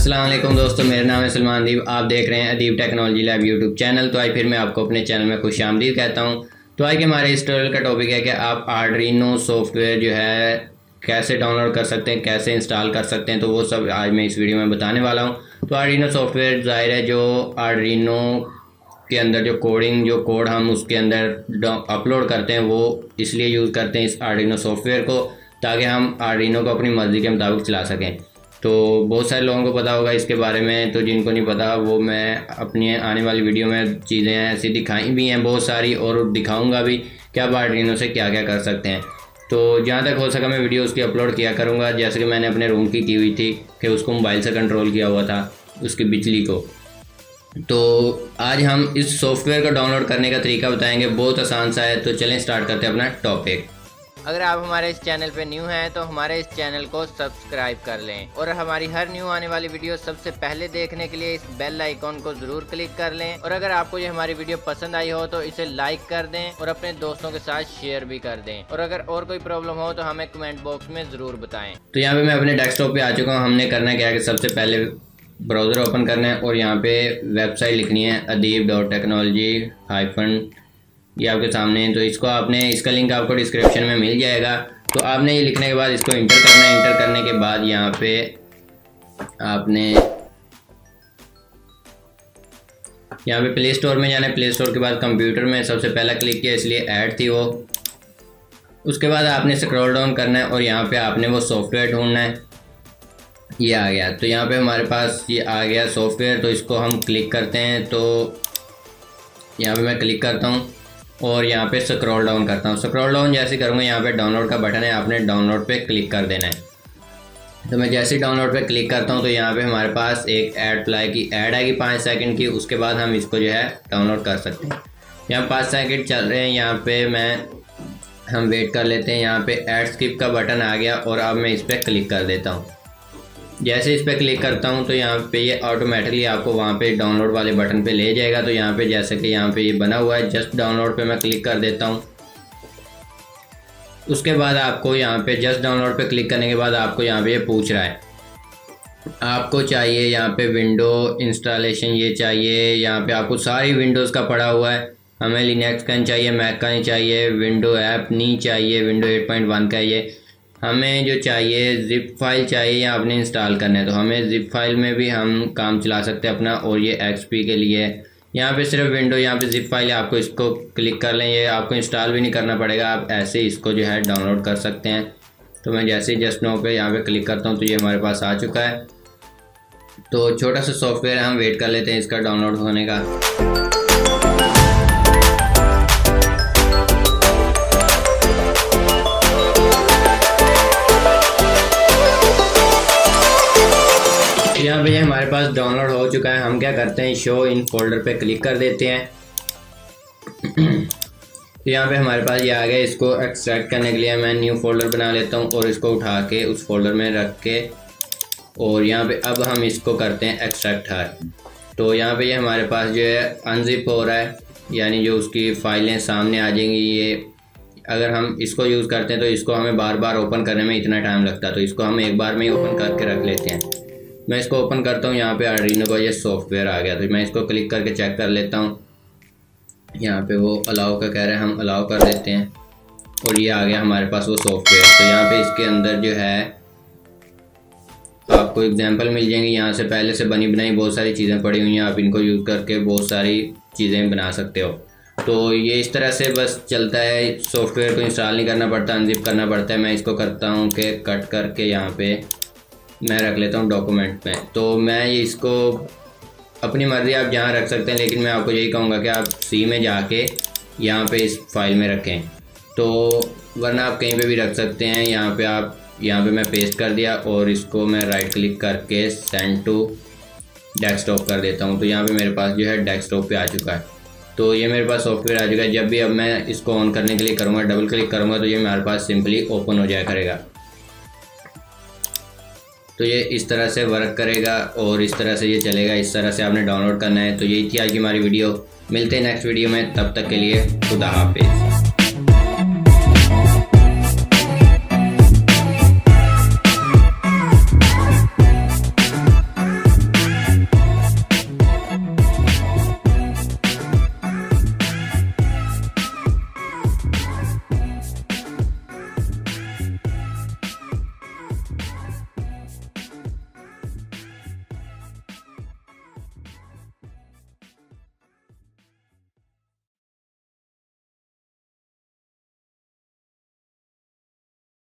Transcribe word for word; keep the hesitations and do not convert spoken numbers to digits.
अस्सलाम वालेकुम दोस्तों, मेरा नाम है सलमान अदीब। आप देख रहे हैं Adeeb technology lab YouTube channel. तो आज फिर मैं आपको अपने चैनल में खुश आमदीद कहता हूं। तो आज के हमारे इस ट्यूटोरियल का टॉपिक है कि आप आर्डरिनो सॉफ्टवेयर जो है कैसे डाउनलोड कर सकते हैं, कैसे इंस्टॉल कर सकते हैं। तो वो सब आज मैं इस वीडियो में बताने वाला हूँ। तो आर्डरिनो सॉफ्टवेयर ज़ाहिर है जो आर्डरिनो के अंदर जो कोडिंग जो कोड हम उसके अंदर अपलोड करते हैं वो इसलिए यूज़ करते हैं इस आर्डरिनो सॉफ्टवेयर को, ताकि हम आर्डरिनो को अपनी मर्ज़ी के मुताबिक चला सकें। तो बहुत सारे लोगों को पता होगा इसके बारे में, तो जिनको नहीं पता वो मैं अपनी आने वाली वीडियो में चीज़ें ऐसी दिखाई भी हैं बहुत सारी, और दिखाऊंगा भी कि आप आर्डरिनो से क्या क्या कर सकते हैं। तो जहाँ तक हो सका मैं वीडियो उसकी अपलोड किया करूँगा, जैसे कि मैंने अपने रूम की की हुई थी कि उसको मोबाइल से कंट्रोल किया हुआ था उसकी बिजली को। तो आज हम इस सॉफ्टवेयर को डाउनलोड करने का तरीका बताएंगे, बहुत आसान सा है। तो चलें स्टार्ट करते हैं अपना टॉपिक। अगर आप हमारे इस चैनल पे न्यू हैं तो हमारे इस चैनल को सब्सक्राइब कर लें और हमारी हर न्यू आने वाली वीडियो सबसे पहले देखने के लिए इस बेल आइकॉन को जरूर क्लिक कर लें। और अगर आपको ये हमारी वीडियो पसंद आई हो तो इसे लाइक कर दें और अपने दोस्तों के साथ शेयर भी कर दें। और अगर और कोई प्रॉब्लम हो तो हमें कमेंट बॉक्स में जरूर बताएं। तो यहाँ पे मैं अपने डेस्कटॉप पे आ चुका हूँ। हमने करना क्या है कि सबसे पहले ब्राउज़र ओपन करना है और यहाँ पे वेबसाइट लिखनी है अदीब डॉट टेक्नोलॉजी हाइफन, ये आपके सामने है। तो इसको आपने इसका लिंक आपको डिस्क्रिप्शन में मिल जाएगा। तो आपने ये लिखने के बाद इसको इंटर करना है। इंटर करने के बाद यहाँ पे आपने यहाँ पे प्ले स्टोर में जाना है। प्ले स्टोर के बाद कंप्यूटर में सबसे पहला क्लिक किया इसलिए ऐड थी वो। उसके बाद आपने स्क्रॉल डाउन करना है और यहाँ पे आपने वो सॉफ्टवेयर ढूंढना है। ये आ गया, तो यहाँ पे हमारे पास ये आ गया सॉफ्टवेयर। तो इसको हम क्लिक करते हैं। तो यहाँ पे मैं क्लिक करता हूँ और यहाँ पे स्क्रॉल डाउन करता हूँ। स्क्रॉल डाउन जैसे करूँगा यहाँ पे डाउनलोड का बटन है, आपने डाउनलोड पे क्लिक कर देना है। तो मैं जैसे ही डाउनलोड पे क्लिक करता हूँ तो यहाँ पे हमारे पास एक ऐड प्लाई की ऐड आएगी पाँच सेकंड की। उसके बाद हम इसको जो है डाउनलोड कर सकते हैं। यहाँ पाँच सेकंड चल रहे हैं, यहाँ पे मैं हम वेट कर लेते हैं। यहाँ पे ऐड स्किप का बटन आ गया और अब मैं इस पर क्लिक कर देता हूँ। जैसे इस पर क्लिक करता हूँ तो यहाँ पे ये ऑटोमेटिकली आपको वहाँ पे डाउनलोड वाले बटन पे ले जाएगा। तो यहाँ पे जैसे कि यहाँ पे ये बना हुआ है जस्ट डाउनलोड पे मैं क्लिक कर देता हूँ। उसके बाद आपको यहाँ पे जस्ट डाउनलोड पे क्लिक करने के बाद आपको यहाँ पे ये पूछ रहा है आपको चाहिए यहाँ पे विंडो इंस्टॉलेशन, ये चाहिए। यहाँ पे आपको सारी विंडोज़ का पड़ा हुआ है। हमें लिनक्स का नहीं चाहिए, मैक का नहीं चाहिए, विंडो ऐप नहीं चाहिए, विंडो एट पॉइंट वन का ये हमें जो चाहिए जिप फाइल चाहिए या आपने इंस्टॉल करना है। तो हमें जिप फाइल में भी हम काम चला सकते हैं अपना। और ये एक्सपी के लिए यहाँ पे सिर्फ विंडो, यहाँ पे जिप फाइल है, आपको इसको क्लिक कर लें। ये आपको इंस्टॉल भी नहीं करना पड़ेगा, आप ऐसे इसको जो है डाउनलोड कर सकते हैं। तो मैं जैसे ही जस्ट नो पे यहाँ पे क्लिक करता हूँ तो ये हमारे पास आ चुका है। तो छोटा सा सॉफ्टवेयर हम वेट कर लेते हैं इसका डाउनलोड होने का। यहाँ पे ये हमारे पास डाउनलोड हो चुका है। हम क्या करते हैं शो इन फोल्डर पे क्लिक कर देते हैं। तो यहाँ पे हमारे पास ये आ गया। इसको एक्सट्रैक्ट करने के लिए मैं न्यू फोल्डर बना लेता हूँ और इसको उठा के उस फोल्डर में रख के और यहाँ पे अब हम इसको करते हैं एक्सट्रैक्ट हर। तो यहाँ पे ये हमारे पास जो है अनजिप हो रहा है, यानी जो उसकी फाइलें सामने आ जाएंगी। ये अगर हम इसको यूज़ करते हैं तो इसको हमें बार बार ओपन करने में इतना टाइम लगता है, तो इसको हम एक बार में ही ओपन करके रख लेते हैं। मैं इसको ओपन करता हूँ। यहाँ पे आर्डरिनो का ये सॉफ्टवेयर आ गया, तो मैं इसको क्लिक करके चेक कर लेता हूँ। यहाँ पे वो अलाउ का कह रहा है, हम अलाउ कर देते हैं और ये आ गया हमारे पास वो सॉफ्टवेयर। तो यहाँ पे इसके अंदर जो है आपको एग्जांपल मिल जाएंगी। यहाँ से पहले से बनी बनाई बहुत सारी चीज़ें पड़ी हुई हैं, आप इनको यूज़ करके बहुत सारी चीज़ें बना सकते हो। तो ये इस तरह से बस चलता है। सॉफ्टवेयर को इंस्टॉल नहीं करना पड़ता, अनजिप करना पड़ता है। मैं इसको करता हूँ कि कट करके यहाँ पे मैं रख लेता हूँ डॉक्यूमेंट में। तो मैं इसको अपनी मर्ज़ी आप जहाँ रख सकते हैं, लेकिन मैं आपको यही कहूँगा कि आप सी में जाके यहाँ पे इस फाइल में रखें। तो वरना आप कहीं पे भी रख सकते हैं। यहाँ पे आप यहाँ पे मैं पेस्ट कर दिया और इसको मैं राइट क्लिक करके सेंड टू डेस्कटॉप कर देता हूँ। तो यहाँ पे मेरे पास जो है डेस्कटॉप पे आ चुका है। तो ये मेरे पास सॉफ्टवेयर आ चुका है। जब भी अब मैं इसको ऑन करने के लिए करूँगा, डबल क्लिक करूँगा तो ये मेरे पास सिंपली ओपन हो जाया करेगा। तो ये इस तरह से वर्क करेगा और इस तरह से ये चलेगा। इस तरह से आपने डाउनलोड करना है। तो यही थी आज की हमारी वीडियो। मिलते हैं नेक्स्ट वीडियो में, तब तक के लिए खुदा हाफिज़।